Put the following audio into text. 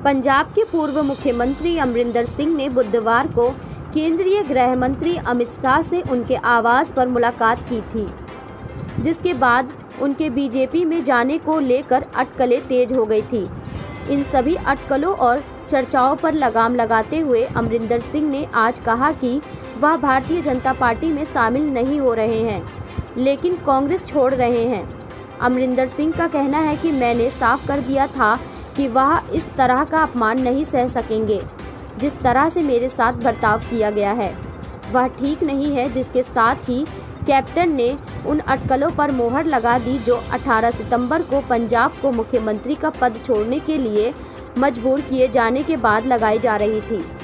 पंजाब के पूर्व मुख्यमंत्री अमरिंदर सिंह ने बुधवार को केंद्रीय गृह मंत्री अमित शाह से उनके आवास पर मुलाकात की थी, जिसके बाद उनके बीजेपी में जाने को लेकर अटकलें तेज हो गई थी। इन सभी अटकलों और चर्चाओं पर लगाम लगाते हुए अमरिंदर सिंह ने आज कहा कि वह भारतीय जनता पार्टी में शामिल नहीं हो रहे हैं, लेकिन कांग्रेस छोड़ रहे हैं। अमरिंदर सिंह का कहना है कि मैंने साफ कर दिया था कि वह इस तरह का अपमान नहीं सह सकेंगे। जिस तरह से मेरे साथ बर्ताव किया गया है वह ठीक नहीं है, जिसके साथ ही कैप्टन ने उन अटकलों पर मोहर लगा दी जो 18 सितंबर को पंजाब को मुख्यमंत्री का पद छोड़ने के लिए मजबूर किए जाने के बाद लगाई जा रही थी।